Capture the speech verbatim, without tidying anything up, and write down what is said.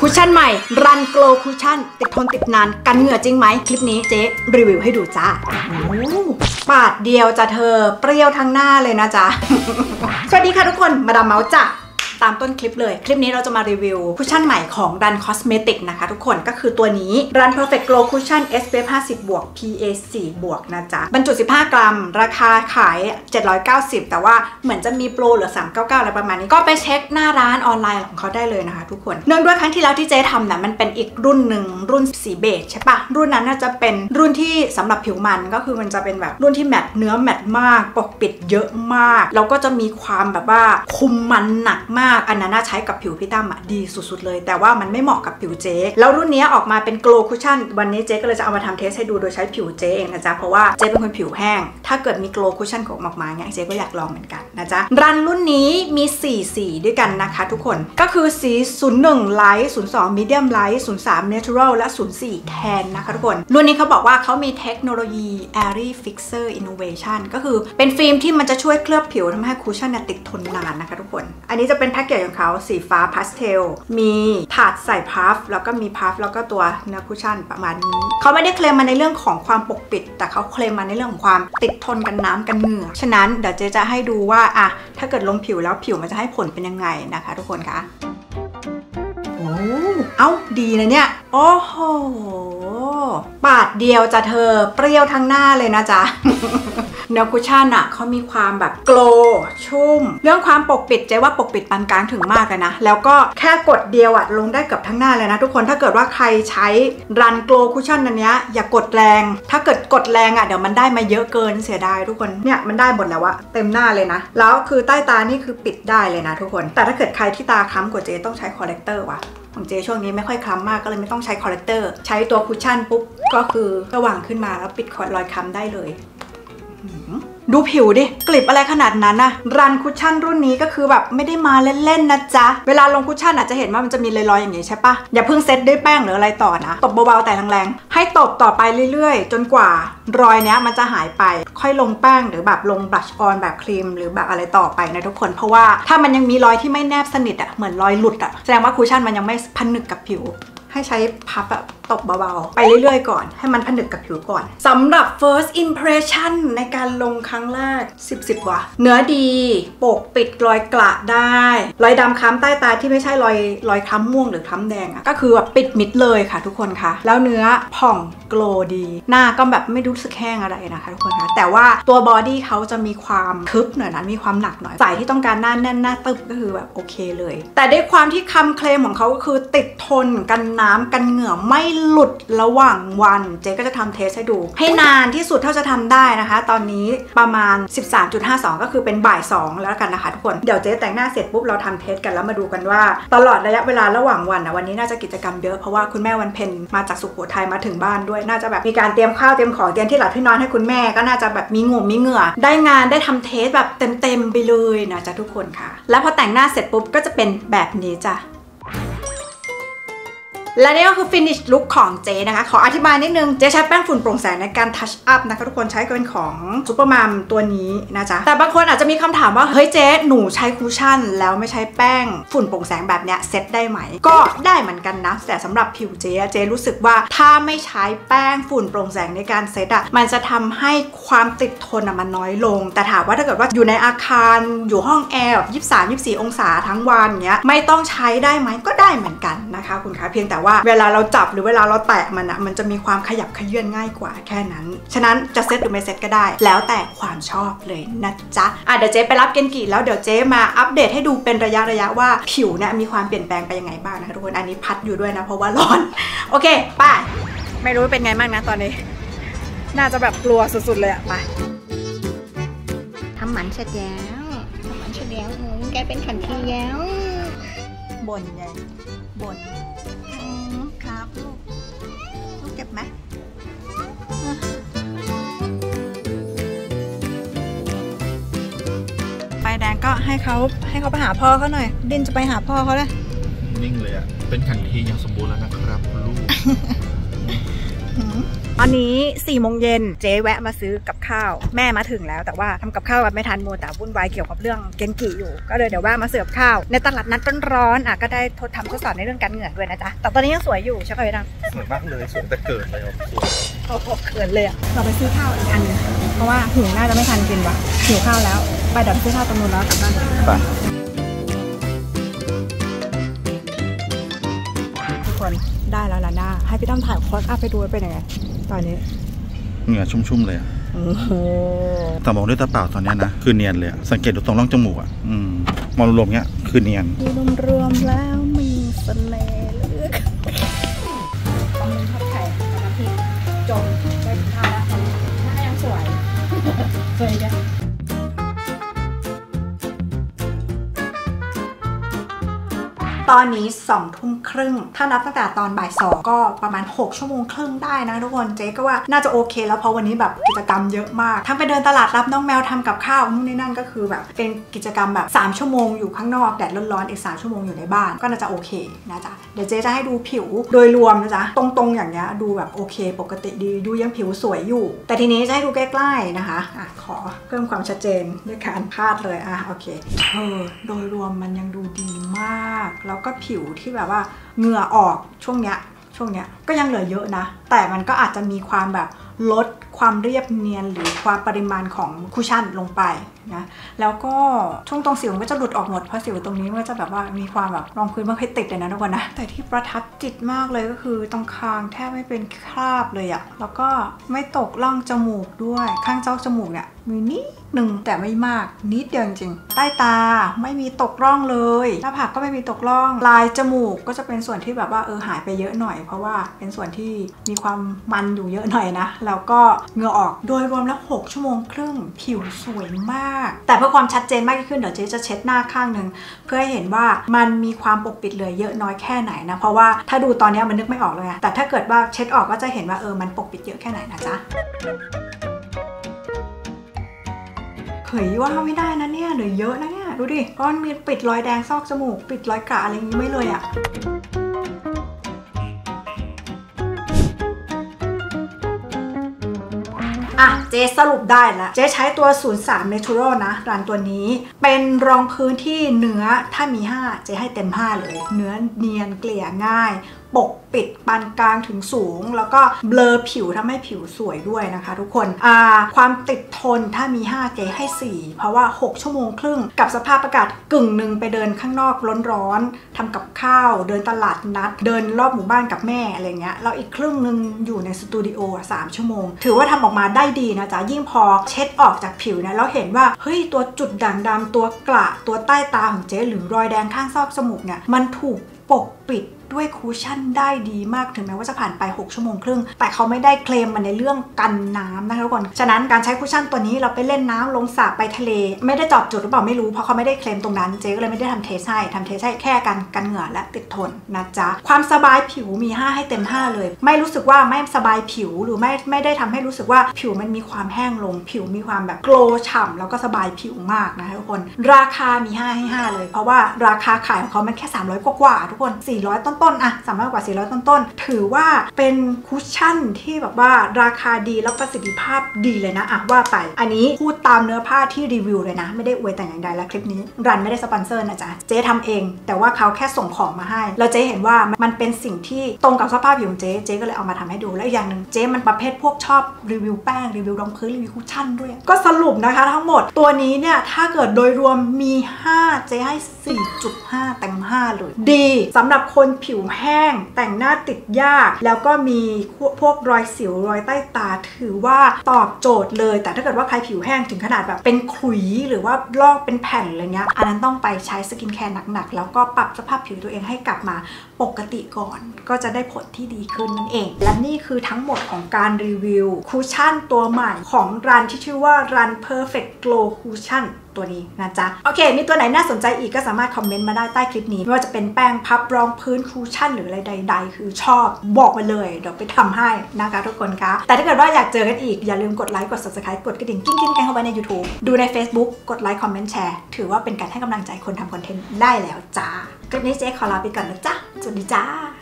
ชชั่นใหม่รันโกลคุชชั่นติดทนติดนานกันเหงื่อจริงไหมคลิปนี้เจ๊รีวิวให้ดูจ้าปาดเดียวจะเธอเปรี้ยวทั้งหน้าเลยนะจ๊ะ สวัสดีค่ะทุกคนมาดามเมาส์จ้ะตามต้นคลิปเลยคลิปนี้เราจะมารีวิวคุชชั่นใหม่ของ รัน Cosmetic นะคะทุกคนก็คือตัวนี้ รัน Perfect Glow Cushion เอส พี เอฟ ห้าสิบ บวก พี เอ สี่ บวกนะจ๊ะบรรจุสิบห้ากรัมราคาขายเจ็ดร้อยเก้าสิบแต่ว่าเหมือนจะมีโปรเหลือสามร้อยเก้าสิบเก้าอะไรประมาณนี้ก็ไปเช็คหน้าร้านออนไลน์ของเขาได้เลยนะคะทุกคนเนื่องด้วยครั้งที่แล้วที่เจ๊ทำนะมันเป็นอีกรุ่นหนึ่งรุ่นสีเบจใช่ปะรุ่นนั้นน่าจะเป็นรุ่นที่สำหรับผิวมันก็คือมันจะเป็นแบบรุ่นที่แมตต์เนื้อแมตต์มากปกปิดเยอะมากแล้วก็จะมีความแบบว่าคุมมันหนักมากอันนั้นน่าใช้กับผิวพี่ตั้มอะดีสุดๆเลยแต่ว่ามันไม่เหมาะกับผิวเจ๊แล้วรุ่นนี้ออกมาเป็นโกลคุชชั่นวันนี้เจ๊ก็เลยจะเอามาทำเทสให้ดูโดยใช้ผิวเจ๊เองนะจ๊ะเพราะว่าเจ๊เป็นคนผิวแห้งถ้าเกิดมีโกลคุชชั่นของออกมาเนี่ยเจ๊ก็อยากลองเหมือนกันนะจ๊ะรันรุ่นนี้มีสี่สีด้วยกันนะคะทุกคนก็คือสีศูนย์หนึ่ง Light ศูนย์สอง Medium Light ศูนย์สาม Natural และศูนย์สี่ Tan นะคะทุกคนรุ่นนี้เขาบอกว่าเขามีเทคโนโลยี Airy Fixer Innovation ก็คือเป็นฟิล์มที่มันจะช่วยเคลือบผิวทำให้คุชชั่นติดทนนานนะคะทุกคนอันนี้จะเป็นแพ็กเกจของเขาสีฟ้าพาสเทลมีถาดใส่พัฟแล้วก็มีพัฟแล้วก็ตัวเนื้อคุชชั่นประมาณนี้เขาไม่ได้เคลมมาในเรื่องของความปกปิดแต่เขาเคลมมาในเรื่องของความติดทนกันน้ำกันเหงื่อฉะนั้นเดี๋ยวเจ๊จะให้ดูว่าอะถ้าเกิดลงผิวแล้วผิวมันจะให้ผลเป็นยังไงนะคะทุกคนคะโอ้เอ้าดีนะเนี่ยโอ้โหปาดเดียวจะเธอเปรี้ยวทั้งหน้าเลยนะจ๊ะ เนื้อคุชชั่นอ่ะเขามีความแบบโกลชุ่มเรื่องความปกปิดเจ๊ว่าปกปิดปานกลางถึงมากเลยนะแล้วก็แค่กดเดียวอ่ะลงได้เกือบทั้งหน้าเลยนะทุกคนถ้าเกิดว่าใครใช้รันโกลคุชชั่นอันเนี้ยอย่ากดแรงถ้าเกิดกดแรงอ่ะเดี๋ยวมันได้มาเยอะเกินเสียดายทุกคนเนี่ยมันได้หมดแล้วอะเต็มหน้าเลยนะแล้วคือใต้ตานี่คือปิดได้เลยนะทุกคนแต่ถ้าเกิดใครที่ตาค้ำกว่าเจ๊ต้องใช้คอร์เรคเตอร์ว่ะของเจช่วงนี้ไม่ค่อยคล้ำมากก็เลยไม่ต้องใช้คอร์เรคเตอร์ใช้ตัวคุชชั่นปุ๊บก็คือระหว่างขึ้นมาแล้วปิดรอยค้ำได้เลยดูผิวดิกลิบอะไรขนาดนั้นนะรันคุชชั่นรุ่นนี้ก็คือแบบไม่ได้มาเล่นๆนะจ๊ะเวลาลงคุชชั่นอาจจะเห็นว่ามันจะมีรอยๆอย่างนี้ใช่ปะอย่าเพิ่งเซตด้วยแป้งหรืออะไรต่อนะตบเบาๆแต่แรงๆให้ตบต่อไปเรื่อยๆจนกว่ารอยเนี้ยมันจะหายไปค่อยลงแป้งหรือแบบลงบลัชออนแบบครีมหรือแบบอะไรต่อไปนะทุกคนเพราะว่าถ้ามันยังมีรอยที่ไม่แนบสนิทอะเหมือนรอยหลุดอะแสดงว่าคุชชั่นมันยังไม่ผนึกกับผิวให้ใช้พับแบบตบเบาๆไปเรื่อยๆก่อนให้มันผนึกกับผิวก่อนสำหรับ first impression ในการลงครั้งแรกสิบ สิบว่ะเนื้อดีปกปิดรอยกระได้รอยดำคล้ำใต้ตาที่ไม่ใช่รอยรอยคล้ำม่วงหรือคล้ำแดงอะก็คือแบบปิดมิดเลยค่ะทุกคนค่ะแล้วเนื้อผ่องโกลดีหน้าก็แบบไม่รู้สึกแห้งอะไรนะคะทุกคนค่ะแต่ว่าตัวบอดี้เขาจะมีความทึบหน่อยนะมีความหนักหน่อยสายที่ต้องการหน้าแน่นหน้าตึบก็คือแบบโอเคเลยแต่ด้วยความที่คำเคลมของเขาก็คือติดทนกันน้ำกันเหงื่อไม่หลุดระหว่างวันเจ๊ก็จะทำเทสให้ดูให้นานที่สุดเท่าจะทำได้นะคะตอนนี้ประมาณ สิบสามจุดห้าสอง ก็คือเป็นบ่ายสองแล้วกันนะคะทุกคนเดี๋ยวเจ๊แต่งหน้าเสร็จปุ๊บเราทำเทสกันแล้วมาดูกันว่าตลอดระยะเวลาระหว่างวันนะวันนี้น่าจะกิจกรรมเยอะเพราะว่าคุณแม่วันเพ็ญมาจากสุโขทัยมาถึงบ้านด้วยน่าจะแบบมีการเตรียมข้าวเตรียมของเตรียมที่หลับที่นอนให้คุณแม่ก็น่าจะแบบมีงงมีเหงื่อได้งานได้ทำเทสแบบเต็มๆไปเลยนะจ๊ะทุกคนค่ะแล้วพอแต่งหน้าเสร็จปุ๊บก็จะเป็นแบบนี้จ้ะและนี่ก็คือ finish look ของเจนะคะขออธิบายนิดนึงเจใช้แป้งฝุ่นโปร่งแสงในการ touch up นะคะทุกคนใช้เป็นของซูเปอร์มัมตัวนี้นะจ๊ะแต่บางคนอาจจะมีคำถามว่าเฮ้ยเจหนูใช้คุชชั่นแล้วไม่ใช้แป้งฝุ่นโปร่งแสงแบบเนี้ยเซตได้ไหมก็ได้เหมือนกันนะแต่สำหรับผิวเจเจรู้สึกว่าถ้าไม่ใช้แป้งฝุ่นโปร่งแสงในการเซตอ่ะมันจะทำให้ความติดทนอ่ะมันน้อยลงแต่ถามว่าถ้าเกิดว่าอยู่ในอาคารอยู่ห้องแอร์แบบยี่สิบสาม ยี่สิบสี่องศาทั้งวันเนี้ยไม่ต้องใช้ได้ไหมก็ได้เหมือนกันนะคะคุณคะเพียงแต่ว่าเวลาเราจับหรือเวลาเราแตะมันอะมันจะมีความขยับขยื่นง่ายกว่าแค่นั้นฉะนั้นจะเซตหรือไม่เซตก็ได้แล้วแต่ความชอบเลยนะจ๊ะอ่ะเดี๋ยวเจ๊ไปรับเกนกิแล้วเดี๋ยวเจ๊มาอัปเดตให้ดูเป็นระยะระยะว่าผิวเนี่ยมีความเปลี่ยนแปลงไปยังไงบ้างนะคะทุกคนอันนี้พัดอยู่ด้วยนะเพราะว่าร้อนโอเคไปไม่รู้เป็นไงบ้างนะตอนนี้น่าจะแบบกลัวสุดๆเลยอะไปทำหมันเสร็จแล้วทำหมันเสร็จแล้วแกเป็นขันทีแล้วบ่นใหญ่บ่นครับลูกลูกเจ็บไหมไฟแดงก็ให้เขาให้เขาไปหาพ่อเขาหน่อยดินจะไปหาพ่อเขาเลยนิ่งเลยอ่ะเป็นขันทีอย่างสมบูรณ์แล้วนะครับลูกตอนนี้สี่โมงเย็นเจ๊แวะมาซื้อกับข้าวแม่มาถึงแล้วแต่ว่าทำกับข้าวแบบไม่ทันโมแต่วุ่นวายเกี่ยวกับเรื่องเกนกิอยู่ก็เลยเดี๋ยวแวะมาซื้อกับข้าวในตลาดนัดร้อนๆอ่ะก็ได้ทดทำทดสอบในเรื่องการเหงื่อด้วยนะจ๊ะแต่ตอนนี้ยังสวยอยู่ใช่ไหมพี่ดังสวยมากเลยสวยแต่เกิดเลยสวยโอ้โหเกินเลยอ่ะเราไปซื้อข้าวอีกอันนึงเพราะว่าหิวน่าจะไม่ทันกินว่ะหิวข้าวแล้วไปเดี๋ยวซื้อข้าวตรงนู้นแล้วกลับบ้านไปทุกคนได้แล้วล่ะหน้าให้พี่ตั้มถ่ายโค้ดอัพไปดูเป็นยังไงตอนนี้เหงื่อชุ่มๆเลยอ่ะแต่มองด้วยตาเปล่าตอนนี้นะคือเนียนเลยสังเกตดูตรงร่องจมูกอ่ะมองรวมๆเนี้ยคือเนียนรวมๆแล้วมีเสน่ห์เหลือตอนนี้ทอดไข่น้ำพริกจมได้ทานแล้วหน้ายังสวยสวยจ้ะตอนนี้สองทุ่มครึ่งถ้านับตั้งแต่ตอนบ่ายสองก็ประมาณหกชั่วโมงครึ่งได้นะทุกคนเจ๊ก็ว่าน่าจะโอเคแล้วเพราะวันนี้แบบกิจกรรมเยอะมากทั้งไปเดินตลาดรับน้องแมวทำกับข้าวนู่นนี่นั่นก็คือแบบเป็นกิจกรรมแบบสามชั่วโมงอยู่ข้างนอกแดดร้อนๆอีกสามชั่วโมงอยู่ในบ้านก็น่าจะโอเคนะจ๊ะเดี๋ยวเจ๊จะให้ดูผิวโดยรวมนะจ๊ะตรงๆอย่างเงี้ยดูแบบโอเคปกติดีดูยังผิวสวยอยู่แต่ทีนี้จะให้ดูใกล้ๆนะคะอ่ะขอเพิ่มความชัดเจนด้วยการพาดเลยอ่ะโอเคเออโดยรวมมันยังดูดีมากแล้วก็ผิวที่แบบว่าเหงื่อออกช่วงเนี้ยช่วงเนี้ยก็ยังเหลือเยอะนะแต่มันก็อาจจะมีความแบบลดความเรียบเนียนหรือความปริมาณของคุชชั่นลงไปนะแล้วก็ช่วงตรงสิวมันก็จะหลุดออกหมดเพราะสิวตรงนี้มันก็จะแบบว่ามีความแบบรองพื้นมันค่อยติดเลยนะทุกคนนะแต่ที่ประทับจิตมากเลยก็คือตรงคางแทบไม่เป็นคราบเลยอะแล้วก็ไม่ตกร่องจมูกด้วยข้างเจ้าจมูกเนี่ยมีนิดหนึ่งแต่ไม่มากนิดเดียวจริงๆใต้ตาไม่มีตกร่องเลยหน้าผากก็ไม่มีตกร่องลายจมูกก็จะเป็นส่วนที่แบบว่าเออหายไปเยอะหน่อยเพราะว่าเป็นส่วนที่มีความมันอยู่เยอะหน่อยนะแล้วก็เหงื่อออกโดยรวมแล้วหกชั่วโมงครึ่งผิวสวยมากแต่เพื่อความชัดเจนมากขึ้นเดี๋ยวเจ๊จะเช็ดหน้าข้างหนึ่งเพื่อให้เห็นว่ามันมีความปกปิดเหลือเยอะน้อยแค่ไหนนะเพราะว่าถ้าดูตอนนี้มันนึกไม่ออกเลยแต่ถ้าเกิดว่าเช็ดออกก็จะเห็นว่าเออมันปกปิดเยอะแค่ไหนนะจ๊ะเฮ้ยว่าไม่ได้นะเนี่ยเหลือเยอะนะเนี่ยดูดิเพราะมันมีปิดรอยแดงซอกจมูกปิดรอยกระอะไรอย่างนี้ไม่เลยอะอ่ะเจ๊สรุปได้แล้วเจ๊ใช้ตัวศูนย์สาม Natural นะรันตัวนี้เป็นรองพื้นที่เนื้อถ้ามีห้าเจ๊ให้เต็มห้าเลยเนื้อเนียนเกลี่ยง่ายปกปิดปานกลางถึงสูงแล้วก็เบลอผิวทำให้ผิวสวยด้วยนะคะทุกคนอ่าความติดทนถ้ามีห้าเจ๊ให้สี่เพราะว่าหกชั่วโมงครึ่งกับสภาพอากาศกึ่งหนึ่งไปเดินข้างนอกร้อนๆทำกับข้าวเดินตลาดนัดเดินรอบหมู่บ้านกับแม่อะไรเงี้ยแล้วอีกครึ่งหนึ่งอยู่ในสตูดิโอสามชั่วโมงถือว่าทำออกมาได้ดีนะจ๊ะยิ่งพอเช็ดออกจากผิวนะแล้วเห็นว่าเฮ้ยตัวจุดด่างดำตัวกระตัวใต้ตาของเจ๊หรือรอยแดงข้างซอกจมูกเนี่ยมันถูกปกปิดด้วยคูชั่นได้ดีมากถึงแม้ว่าจะผ่านไปหกชั่วโมงครึ่งแต่เขาไม่ได้เคลมมันในเรื่องกันน้ำนะคะทุกคนฉะนั้นการใช้คูชั่นตัวนี้เราไปเล่นน้ำลงสระไปทะเลไม่ได้จอบจุดหรือเปล่าไม่รู้เพราะเขาไม่ได้เคลมตรงนั้นเจ๊ก็เลยไม่ได้ทำเทสให้ทำเทสให้แค่กันกันเหงื่อและติดทนนะจ๊ะความสบายผิวมีห้าให้เต็มห้าเลยไม่รู้สึกว่าไม่สบายผิวหรือไม่ไม่ได้ทำให้รู้สึกว่าผิวมันมีความแห้งลงผิวมีความแบบโกลว์ฉ่ำแล้วก็สบายผิวมากนะคะทุกคนราคามีห้าให้ห้าเลยเพราะว่าราคาขายของเขามันแค่สามร้อยกว่าๆทุกคนสี่ร้อยต้นๆอะสามร้อยกว่าสี่ร้อยต้นๆถือว่าเป็นคุชชั่นที่แบบว่าราคาดีแล้วประสิทธิภาพดีเลยนะอ่ะว่าไปอันนี้พูดตามเนื้อผ้าที่รีวิวเลยนะไม่ได้อวยแต่อย่างใดและคลิปนี้รันไม่ได้สปอนเซอร์นะจ๊ะเจ๊ทำเองแต่ว่าเขาแค่ส่งของมาให้แล้วเจ๊เห็นว่ามันเป็นสิ่งที่ตรงกับสภาพผิวของเจ๊เจ๊ก็เลยเอามาทำให้ดูและอย่างหนึ่งเจ๊มันประเภทพวกชอบรีวิวแป้งรีวิวรองพื้นรีวิวคุชชั่นด้วยก็สรุปนะคะทั้งหมดตัวนี้เนี่ยถ้าเกิดโดยรวมมีห้าเจ๊ให้ สี่จุดห้า เต็มห้าเลยดีสำหรับคนผิวแห้งแต่งหน้าติดยากแล้วก็มีพวกรอยสิวรอยใต้ตาถือว่าตอบโจทย์เลยแต่ถ้าเกิดว่าใครผิวแห้งถึงขนาดแบบเป็นขุยหรือว่าลอกเป็นแผ่นอะไรเงี้ยอันนั้นต้องไปใช้สกินแคร์หนักๆแล้วก็ปรับสภาพผิวตัวเองให้กลับมาปกติก่อนก็จะได้ผลที่ดีขึ้นนั่นเองและนี่คือทั้งหมดของการรีวิวคุชชั่นตัวใหม่ของรันที่ชื่อว่า Run Perfect Glow Cushion ตัวนี้นะจ๊ะโอเคมีตัวไหนน่าสนใจอีกก็สามารถคอมเมนต์มาได้ใต้คลิปนี้ไม่ว่าจะเป็นแป้งพับรองพื้นคูชั่นหรืออะไรใดๆคือชอบบอกมาเลยเดี๋ยวไปทำให้นะคะทุกคนคะแต่ถ้าเกิดว่าอยากเจอกันอีกอย่าลืมกดไลค์กด ซับสไครบ์ กดกระดิ่งกิ้งกิ้งแกงเข้าไปใน ยูทูบ ดูใน เฟซบุ๊ก กดไลค์คอมเมนต์แชร์ถือว่าเป็นการให้กำลังใจคนทำคอนเทนต์ได้แล้วจ้าคลิปนี้เจ๊ขอลาไปก่อนนะจ๊ะสวัสดีจ้า